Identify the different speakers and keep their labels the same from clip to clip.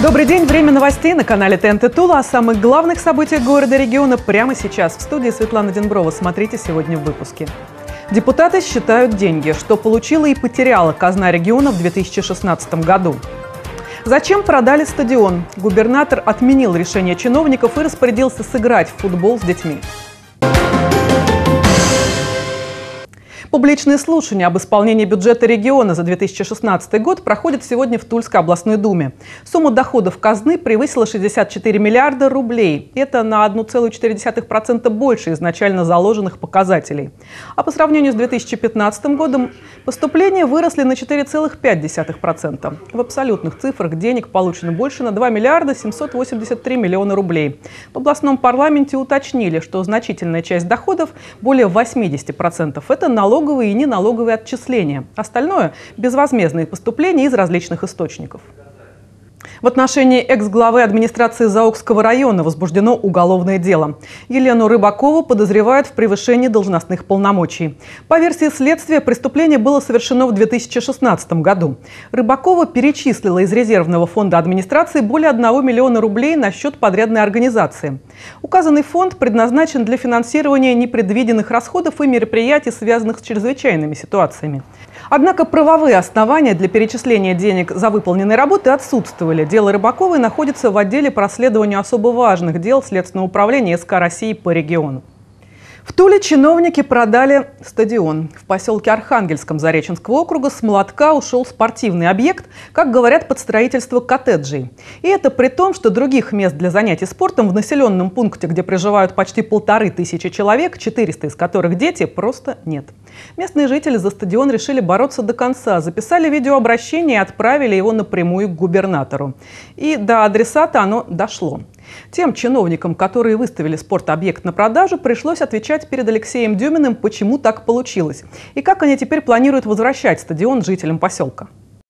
Speaker 1: Добрый день, время новостей на канале ТНТ Тула. О самых главных событиях города и региона прямо сейчас. В студии Светлана Денброва. Смотрите сегодня в выпуске. Депутаты считают деньги, что получила и потеряла казна региона в 2016 году. Зачем продали стадион? Губернатор отменил решение чиновников и распорядился сыграть в футбол с детьми. Публичные слушания об исполнении бюджета региона за 2016 год проходят сегодня в Тульской областной думе. Сумма доходов казны превысила 64 миллиарда рублей. Это на 1,4% больше изначально заложенных показателей. А по сравнению с 2015 годом поступления выросли на 4,5%. В абсолютных цифрах денег получено больше на 2 миллиарда 783 миллиона рублей. В областном парламенте уточнили, что значительная часть доходов, более 80%, это налоговые и неналоговые отчисления. Остальное – безвозмездные поступления из различных источников. В отношении экс-главы администрации Заокского района возбуждено уголовное дело. Елену Рыбакову подозревают в превышении должностных полномочий. По версии следствия, преступление было совершено в 2016 году. Рыбакова перечислила из резервного фонда администрации более 1 миллиона рублей на счет подрядной организации. Указанный фонд предназначен для финансирования непредвиденных расходов и мероприятий, связанных с чрезвычайными ситуациями. Однако правовые основания для перечисления денег за выполненные работы отсутствовали. Дело Рыбаковой находится в отделе по расследованию особо важных дел Следственного управления СК России по региону. В Туле чиновники продали стадион. В поселке Архангельском Зареченского округа с молотка ушел спортивный объект, как говорят, под строительство коттеджей. И это при том, что других мест для занятий спортом в населенном пункте, где проживают почти 1500 человек, 400 из которых дети, просто нет. Местные жители за стадион решили бороться до конца, записали видеообращение и отправили его напрямую к губернатору. И до адресата оно дошло. Тем чиновникам, которые выставили спортобъект на продажу, пришлось отвечать перед Алексеем Дюминым, почему так получилось. И как они теперь планируют возвращать стадион жителям поселка.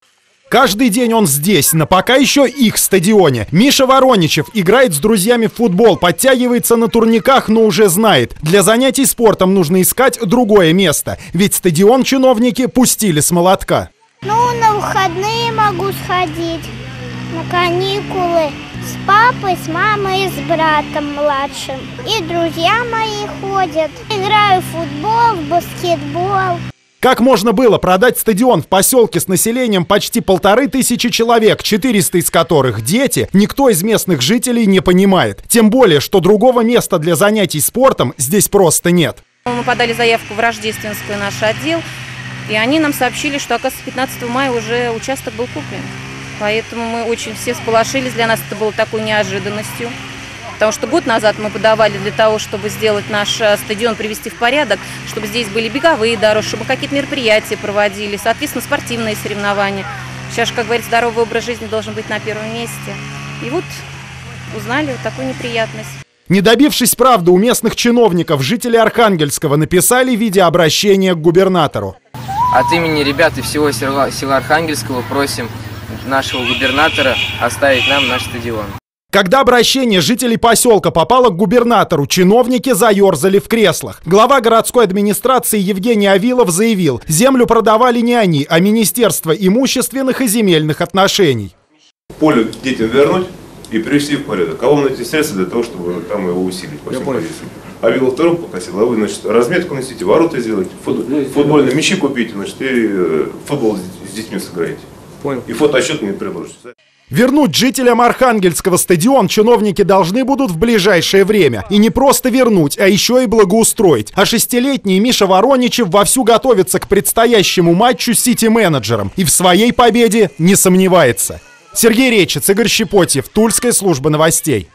Speaker 2: Каждый день он здесь, на пока еще их стадионе. Миша Вороничев играет с друзьями в футбол, подтягивается на турниках, но уже знает. Для занятий спортом нужно искать другое место. Ведь стадион чиновники пустили с молотка.
Speaker 3: На выходные могу сходить, на каникулы. С папой, с мамой и с братом младшим. И друзья мои ходят. Играю в футбол, в баскетбол.
Speaker 2: Как можно было продать стадион в поселке с населением почти 1500 человек, 400 из которых дети, никто из местных жителей не понимает. Тем более, что другого места для занятий спортом здесь просто нет.
Speaker 4: Мы подали заявку в Рождественский наш отдел, и они нам сообщили, что, оказывается, 15 мая уже участок был куплен. Поэтому мы очень все сполошились, для нас это было такой неожиданностью. Потому что год назад мы подавали для того, чтобы сделать наш стадион, привести в порядок, чтобы здесь были беговые дорожки, чтобы какие-то мероприятия проводили, соответственно, спортивные соревнования. Сейчас же, как говорится, здоровый образ жизни должен быть на первом месте. И вот узнали вот такую неприятность.
Speaker 2: Не добившись правды у местных чиновников, жители Архангельского написали видеообращение к губернатору.
Speaker 5: От имени ребят и всего села Архангельского просим нашего губернатора оставить нам наш стадион.
Speaker 2: Когда обращение жителей поселка попало к губернатору, чиновники заерзали в креслах. Глава городской администрации Евгений Авилов заявил, землю продавали не они, а Министерство имущественных и земельных отношений.
Speaker 6: Поле детям вернуть и привести в порядок. А он найти средства для того, чтобы там его усилить по всем позициям. Авилов второй попросил, а вы, значит, разметку носите, ворота сделайте, футбольные мячи купите, значит, и футбол с детьми сыграете. Понял. И фотоотчет мне предложите.
Speaker 2: Вернуть жителям Архангельского стадион чиновники должны будут в ближайшее время. И не просто вернуть, а еще и благоустроить. А 6-летний Миша Вороничев вовсю готовится к предстоящему матчу с Сити-менеджером. И в своей победе не сомневается. Сергей Речец, Игорь Щепотьев, Тульская служба новостей.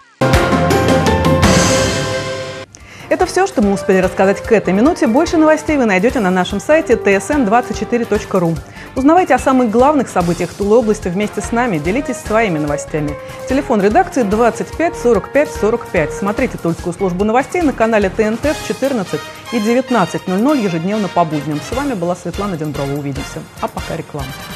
Speaker 1: Это все, что мы успели рассказать к этой минуте. Больше новостей вы найдете на нашем сайте tsn24.ru. Узнавайте о самых главных событиях Тулы области вместе с нами. Делитесь своими новостями. Телефон редакции 25 45 45. Смотрите Тульскую службу новостей на канале ТНТ в 14 и 19:00 ежедневно по будням. С вами была Светлана Денброва. Увидимся. А пока реклама.